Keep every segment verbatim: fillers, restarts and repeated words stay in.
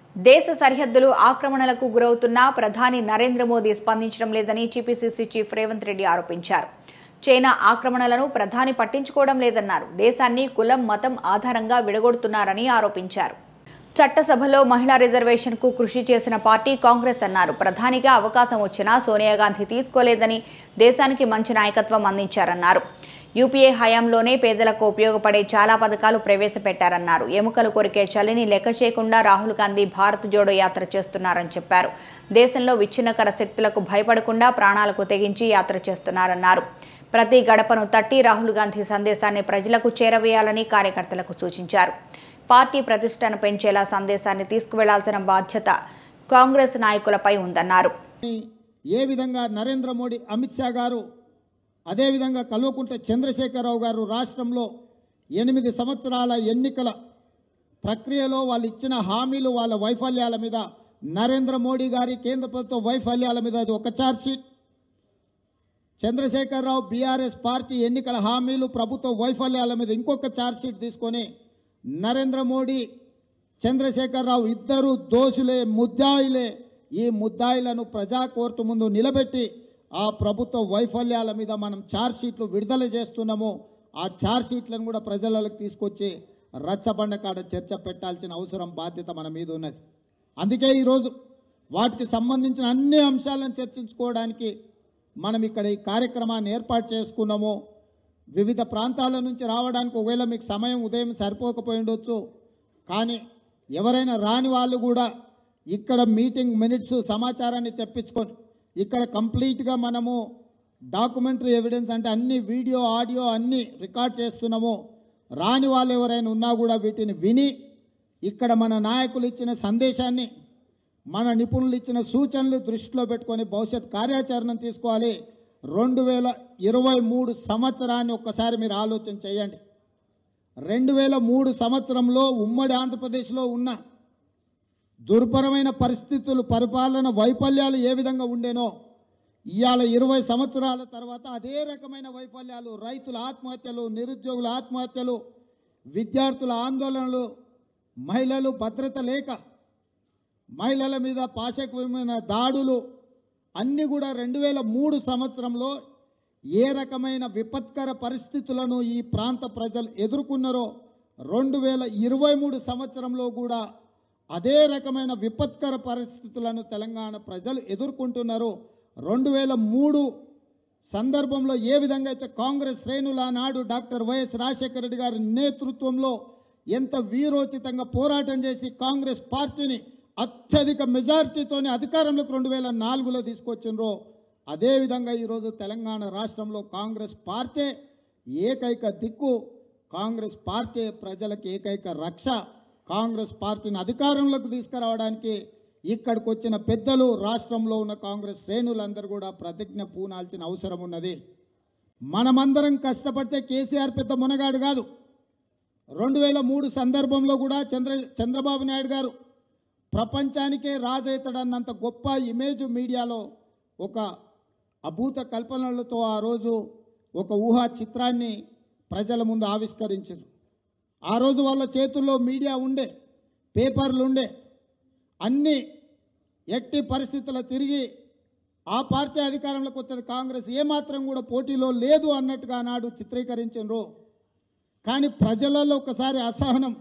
దేశ సరిహద్దులు ఆక్రమణలకు గురవుతున్నా ప్రధాని నరేంద్ర మోదీ స్పందించడం లేదని టీపీసీసీ చీఫ్ రేవంత్ రెడ్డి ఆరోపించారు. చైనా ఆక్రమణలను ప్రధాని పట్టించుకోవడం లేదన్నారు. దేశాన్ని కులం, మతం ఆధారంగా విడగొడుతున్నారని ఆరోపించారు. చట్టసభలో మహిళా రిజర్వేషన్ కు కృషి చేసిన పార్టీ కాంగ్రెస్ అన్నారు. ప్రధానిగా అవకాశం వచ్చినా సోనియా గాంధీ తీసుకోలేదని, దేశానికి మంచి నాయకత్వం అందించారన్నారు. యూపీఏ హయాంలోనే పేదలకు ఉపయోగపడే చాలా పథకాలు ప్రవేశపెట్టారన్నారు. ఎముకలు కొరికే చలిని లెక్క చేయకుండా రాహుల్ గాంధీ భారత్ జోడో యాత్ర చేస్తున్నారని చెప్పారు. దేశంలో విచ్ఛిన్నకర శక్తులకు భయపడకుండా ప్రాణాలకు తెగించి యాత్ర చేస్తున్నారన్నారు. ప్రతి గడపను తట్టి రాహుల్ గాంధీ సందేశాన్ని ప్రజలకు చేరవేయాలని కార్యకర్తలకు సూచించారు. పార్టీ ప్రతిష్టను పెంచేలా సందేశాన్ని తీసుకువెళ్లాల్సిన బాధ్యత కాంగ్రెస్ నాయకులపై ఉందన్నారు. ఏ విధంగా నరేంద్ర మోడీ, అమిత్ షా గారు, అదేవిధంగా కల్వకుంట్ల చంద్రశేఖరరావు గారు రాష్ట్రంలో ఎనిమిది సంవత్సరాల ఎన్నికల ప్రక్రియలో వాళ్ళు ఇచ్చిన హామీలు, వాళ్ళ వైఫల్యాల మీద, నరేంద్ర మోడీ గారి కేంద్ర ప్రభుత్వ వైఫల్యాల మీద ఒక ఛార్జ్షీట్, చంద్రశేఖరరావు బీఆర్ఎస్ పార్టీ ఎన్నికల హామీలు, ప్రభుత్వ వైఫల్యాల మీద ఇంకొక ఛార్జ్షీట్ తీసుకొని నరేంద్ర మోడీ, చంద్రశేఖరరావు ఇద్దరు దోషులే, ముద్దాయిలే. ఈ ముద్దాయిలను ప్రజా కోర్టు ముందు నిలబెట్టి ఆ ప్రభుత్వ వైఫల్యాల మీద మనం ఛార్జ్షీట్లు విడుదల చేస్తున్నాము. ఆ ఛార్జ్షీట్లను కూడా ప్రజలకు తీసుకొచ్చి రచ్చబండ కాడ చర్చ పెట్టాల్సిన అవసరం, బాధ్యత మన మీద ఉన్నది. అందుకే ఈరోజు వాటికి సంబంధించిన అన్ని అంశాలను చర్చించుకోవడానికి మనం ఇక్కడ ఈ కార్యక్రమాన్ని ఏర్పాటు చేసుకున్నాము. వివిధ ప్రాంతాల నుంచి రావడానికి ఒకవేళ మీకు సమయం ఉదయం సరిపోకపోయి ఉండొచ్చు, కానీ ఎవరైనా రాని వాళ్ళు కూడా ఇక్కడ మీటింగ్ మినిట్స్ సమాచారాన్ని తెప్పించుకొని ఇక్కడ కంప్లీట్గా మనము డాక్యుమెంటరీ ఎవిడెన్స్ అంటే అన్ని వీడియో, ఆడియో అన్నీ రికార్డ్ చేస్తున్నాము. రాని వాళ్ళు ఎవరైనా ఉన్నా కూడా వీటిని విని ఇక్కడ మన నాయకులు ఇచ్చిన సందేశాన్ని, మన నిపుణులు ఇచ్చిన సూచనలు దృష్టిలో పెట్టుకొని భవిష్యత్ కార్యాచరణను తీసుకోవాలి. రెండు వేల ఇరవై మూడు సంవత్సరాన్ని ఒక్కసారి మీరు ఆలోచన చేయండి. రెండు వేల మూడు సంవత్సరంలో ఉమ్మడి ఆంధ్రప్రదేశ్లో ఉన్న దుర్భరమైన పరిస్థితులు, పరిపాలన వైఫల్యాలు ఏ విధంగా ఉండేనో ఇవాళ ఇరవై సంవత్సరాల తర్వాత అదే రకమైన వైఫల్యాలు, రైతుల ఆత్మహత్యలు, నిరుద్యోగుల ఆత్మహత్యలు, విద్యార్థుల ఆందోళనలు, మహిళలు భద్రత లేక మహిళల మీద పాశవికమైన దాడులు అన్నీ కూడా రెండు వేల మూడు సంవత్సరంలో ఏ రకమైన విపత్కర పరిస్థితులను ఈ ప్రాంత ప్రజలు ఎదుర్కొన్నారో రెండు వేల ఇరవై మూడు సంవత్సరంలో కూడా అదే రకమైన విపత్కర పరిస్థితులను తెలంగాణ ప్రజలు ఎదుర్కొంటున్నారు. రెండు వేల మూడు సందర్భంలో ఏ విధంగా అయితే కాంగ్రెస్ శ్రేణుల నాడు డాక్టర్ వైఎస్ రాజశేఖర రెడ్డి గారి నేతృత్వంలో ఎంత వీరోచితంగా పోరాటం చేసి కాంగ్రెస్ పార్టీని అత్యధిక మెజార్టీతోనే అధికారంలోకి రెండు వేల నాలుగులో తీసుకొచ్చినరో అదేవిధంగా ఈరోజు తెలంగాణ రాష్ట్రంలో కాంగ్రెస్ పార్టీ ఏకైక దిక్కు, కాంగ్రెస్ పార్టీ ప్రజలకు ఏకైక రక్ష. కాంగ్రెస్ పార్టీని అధికారంలోకి తీసుకురావడానికి ఇక్కడికి వచ్చిన పెద్దలు, రాష్ట్రంలో ఉన్న కాంగ్రెస్ శ్రేణులందరూ కూడా ప్రతిజ్ఞ పూనాల్సిన అవసరం ఉన్నది. మనమందరం కష్టపడితే కేసీఆర్ పెద్ద మునగాడు కాదు. రెండు వేల మూడు సందర్భంలో కూడా చంద్ర చంద్రబాబు నాయుడు గారు ప్రపంచానికే రాజైతడన్నంత గొప్ప ఇమేజ్ మీడియాలో ఒక అభూత కల్పనలతో ఆ రోజు ఒక ఊహా చిత్రాన్ని ప్రజల ముందు ఆవిష్కరించారు. ఆ రోజు వాళ్ళ చేతుల్లో మీడియా ఉండే, పేపర్లు ఉండే, అన్నీ ఎట్టి పరిస్థితుల్లో తిరిగి ఆ పార్టీ అధికారంలోకి వస్తుంది, కాంగ్రెస్ ఏమాత్రం కూడా పోటీలో లేదు అన్నట్టుగా నాడు చిత్రీకరించారు. కానీ ప్రజలలో ఒకసారి అసహనం,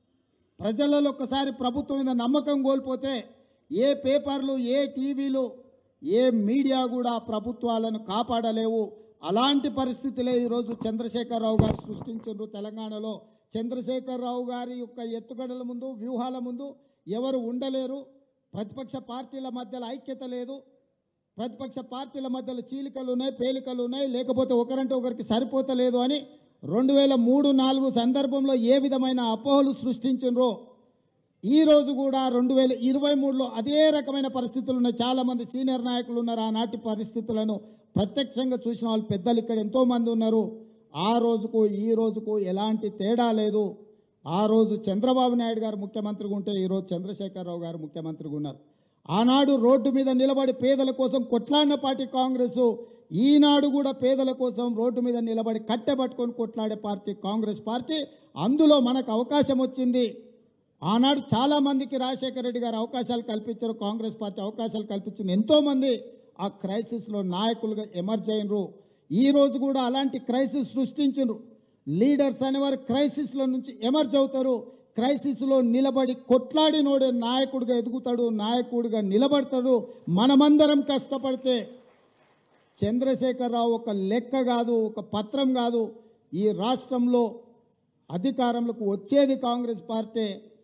ప్రజలలో ఒకసారి ప్రభుత్వం మీద నమ్మకం కోల్పోతే ఏ పేపర్లు, ఏ టీవీలు, ఏ మీడియా కూడా ప్రభుత్వాలను కాపాడలేవు. అలాంటి పరిస్థితులే ఈరోజు చంద్రశేఖరరావు గారు సృష్టించారు తెలంగాణలో. చంద్రశేఖరరావు గారి యొక్క ఎత్తుగడల ముందు, వ్యూహాల ముందు ఎవరు ఉండలేరు. ప్రతిపక్ష పార్టీల మధ్యలో ఐక్యత లేదు, ప్రతిపక్ష పార్టీల మధ్యలో చీలికలు ఉన్నాయి, పేలికలు ఉన్నాయి, లేకపోతే ఒకరంటే ఒకరికి సరిపోతలేదు అని రెండు వేల మూడు నాలుగు సందర్భంలో ఏ విధమైన అపోహలు సృష్టించారో ఈరోజు కూడా రెండు వేల ఇరవై మూడులో అదే రకమైన పరిస్థితులు ఉన్నాయి. చాలామంది సీనియర్ నాయకులు ఉన్నారు, ఆనాటి పరిస్థితులను ప్రత్యక్షంగా చూసిన వాళ్ళు పెద్దలు ఇక్కడ ఎంతోమంది ఉన్నారు. ఆ రోజుకు ఈ రోజుకు ఎలాంటి తేడా లేదు. ఆ రోజు చంద్రబాబు నాయుడు గారు ముఖ్యమంత్రిగా ఉంటే ఈరోజు చంద్రశేఖరరావు గారు ముఖ్యమంత్రిగా ఉన్నారు. ఆనాడు రోడ్డు మీద నిలబడి పేదల కోసం కొట్లాడిన పార్టీ కాంగ్రెస్, ఈనాడు కూడా పేదల కోసం రోడ్డు మీద నిలబడి కట్టెబట్టుకొని కొట్లాడే పార్టీ కాంగ్రెస్ పార్టీ. అందులో మనకు అవకాశం వచ్చింది. ఆనాడు చాలా మందికి రాజశేఖర రెడ్డి గారు అవకాశాలు కల్పించారు, కాంగ్రెస్ పార్టీ అవకాశాలు కల్పించింది. ఎంతోమంది ఆ క్రైసిస్లో నాయకులుగా ఎమర్జ్ అయినరు. ఈ రోజు కూడా అలాంటి క్రైసిస్ సృష్టించరు. లీడర్స్ అనేవారు క్రైసిస్లో నుంచి ఎమర్జ్ అవుతారు. క్రైసిస్లో నిలబడి కొట్లాడినోడే నాయకుడిగా ఎదుగుతాడు, నాయకుడిగా నిలబడతాడు. మనమందరం కష్టపడితే చంద్రశేఖరరావు ఒక లెక్క కాదు, ఒక పత్రం కాదు. ఈ రాష్ట్రంలో అధికారంలోకి వచ్చేది కాంగ్రెస్ పార్టీ.